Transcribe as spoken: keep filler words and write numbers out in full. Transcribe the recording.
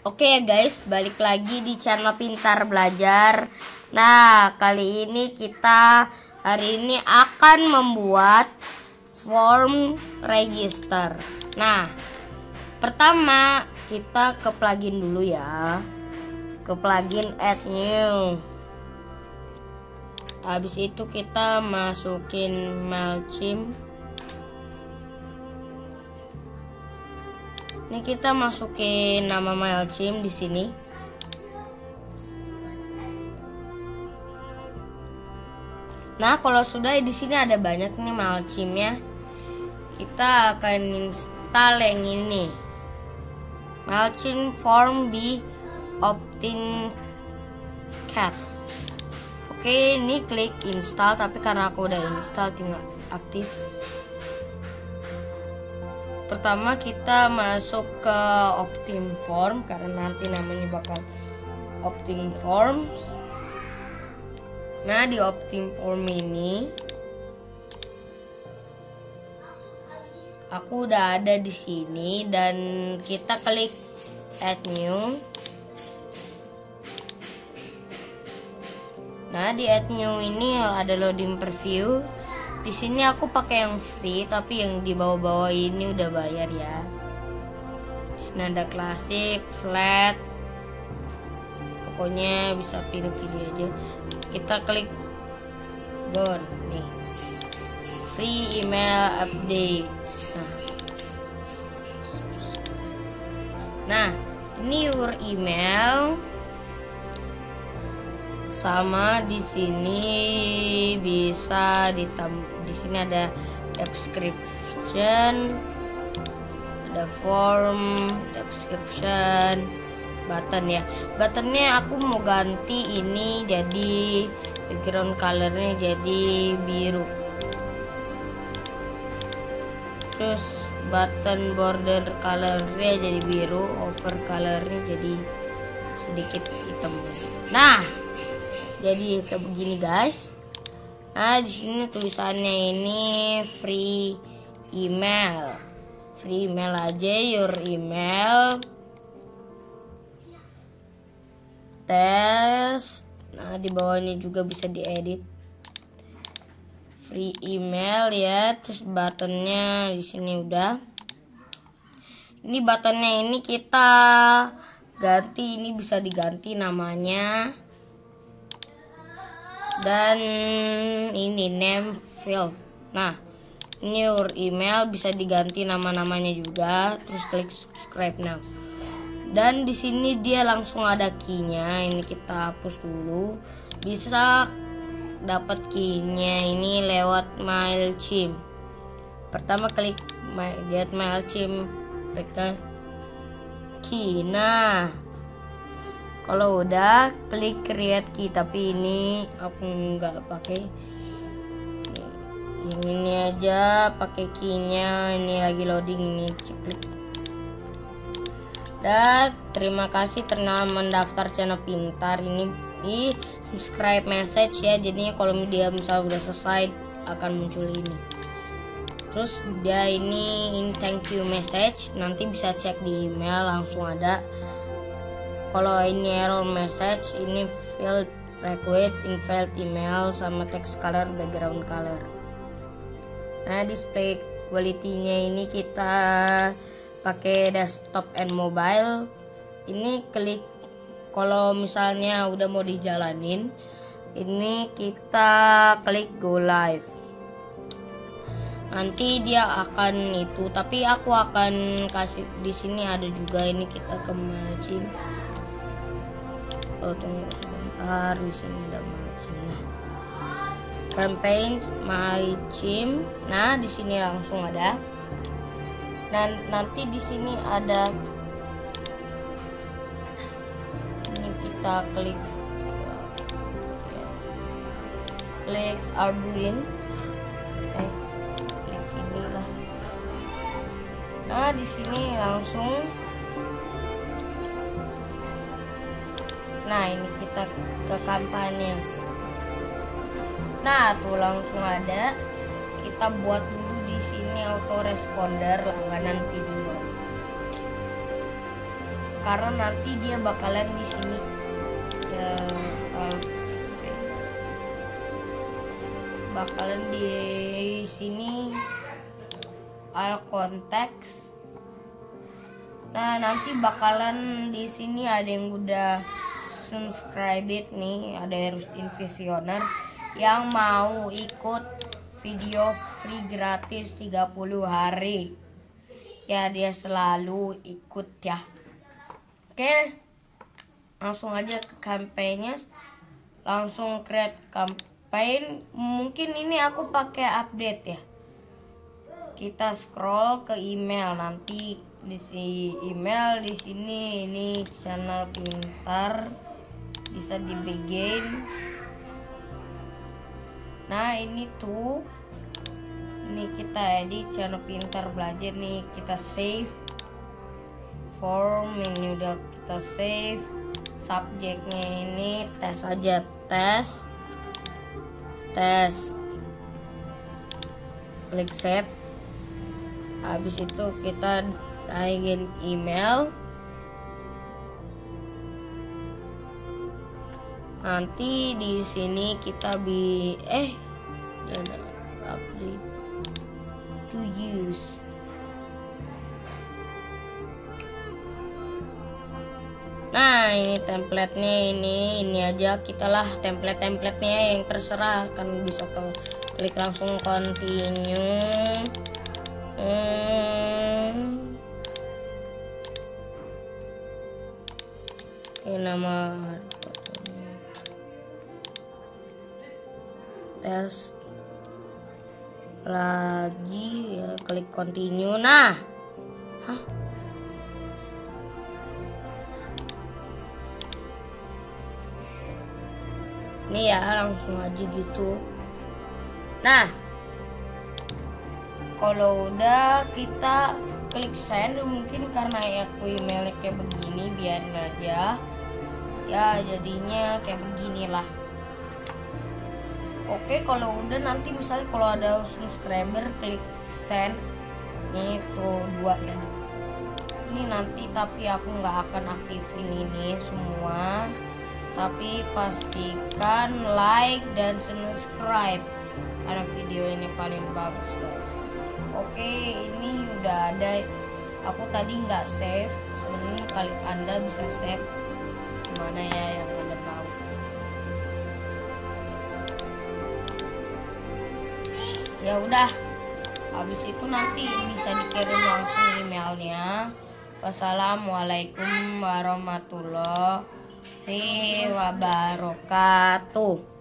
Oke ya guys, balik lagi di channel Pintar Belajar. Nah, kali ini kita hari ini akan membuat form register. Nah, pertama kita ke plugin dulu ya. Ke plugin add new. Habis itu kita masukin MailChimp. Ini kita masukin nama MailChimp di sini. Nah, kalau sudah di sini ada banyak nih MailChimp-nya. Kita akan install yang ini. MailChimp Form B Opt-in Cat. Oke, ini klik install, tapi karena aku udah install tinggal aktif. Pertama kita masuk ke Opt-in Form karena nanti namanya bakal Opt-in Forms. Nah, di Opt-in Form ini aku udah ada di sini dan kita klik Add New. Nah, di Add New ini ada loading preview. Di sini aku pakai yang free, tapi yang di bawah-bawah ini udah bayar ya. Di sini ada klasik, flat. Pokoknya bisa pilih-pilih aja. Kita klik done nih. Free email update. Nah. Nah, ini your email. Sama di sini bisa ditambah. Di sini ada description, ada form, description, button ya. Buttonnya aku mau ganti ini jadi background colornya jadi biru. Terus button border colornya jadi biru, over colornya jadi sedikit hitam. Nah, jadi kayak begini guys. Nah, di sini tulisannya ini free email. Free email aja, your email. Test. Nah, di bawahnya juga bisa diedit. Free email ya, terus buttonnya di sini udah. Ini buttonnya ini kita ganti, ini bisa diganti namanya. Dan ini name field. Nah, ini your email bisa diganti nama-namanya juga. Terus klik subscribe now. Dan di sini dia langsung ada key-nya. Ini kita hapus dulu. Bisa dapat key-nya ini lewat MailChimp. Pertama klik get MailChimp, klik key. Nah, kalau udah klik create key, tapi ini aku nggak pakai. Yang ini aja pakai key-nya. Ini lagi loading, ini klik. Dan terima kasih telah mendaftar channel Pintar. Ini di subscribe message ya. Jadinya kalau dia misal udah selesai akan muncul ini. Terus dia ini in thank you message. Nanti bisa cek di email langsung ada. Kalau ini error message, ini field request, invalid email, sama text color, background color. Nah, display quality-nya ini kita pakai desktop and mobile. Ini klik kalau misalnya udah mau dijalanin, ini kita klik go live. Nanti dia akan itu, tapi aku akan kasih di sini ada juga, ini kita ke MailChimp. Oh, tunggu sebentar, di sini ada MailChimp. Nah, campaign MailChimp. Nah, di sini langsung ada. Dan nanti di sini ada. Ini kita klik klik Arduino. Eh, klik inilah. Nah, di sini langsung. Nah, ini kita ke kampanye. Nah, tuh langsung ada. Kita buat dulu di sini autoresponder langganan video. karena nanti dia bakalan di sini ya, bakalan di sini al konteks. Nah, nanti bakalan di sini ada yang udah subscribe it nih, ada Erustin Visioner yang mau ikut video free gratis tiga puluh hari. Ya, dia selalu ikut ya. Oke. Langsung aja ke kampanye. Langsung create campaign. Mungkin ini aku pakai update ya. Kita scroll ke email, nanti di sini email, di sini ini channel pintar, bisa di begin. Nah, ini tuh ini kita edit channel pintar belajar nih, kita save form, ini udah kita save. Subjeknya ini tes aja, tes tes klik save. Habis itu kita naikin email. Nanti di sini kita bi eh update to use. Nah, ini template-nya, ini ini aja, kita lah template-templatenya yang terserah, kan bisa ke klik langsung continue. Hmm. Oke, nama tes lagi ya, klik continue. Nah, hah? Ini ya, langsung aja gitu. Nah, kalau udah kita klik send, mungkin karena ya aku emailnya kayak begini, biarin aja ya, jadinya kayak beginilah. Oke, kalau udah nanti misalnya kalau ada subscriber klik send, nih tuh dua ya. Ini nanti tapi aku nggak akan aktifin ini semua, tapi pastikan like dan subscribe karena video ini paling bagus guys. Oke, ini udah ada. Aku tadi nggak save. Sebenarnya kali Anda bisa save mana ya yang Anda mau. Ya udah. Habis itu nanti bisa dikirim langsung emailnya. Wassalamualaikum warahmatullahi wabarakatuh.